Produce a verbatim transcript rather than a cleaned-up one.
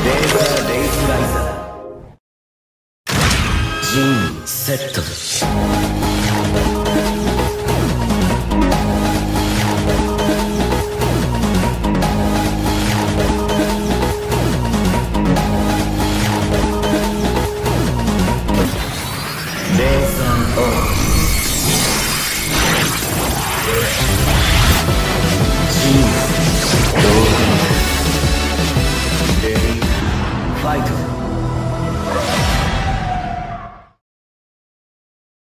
ーザーレイスライザー陣セット。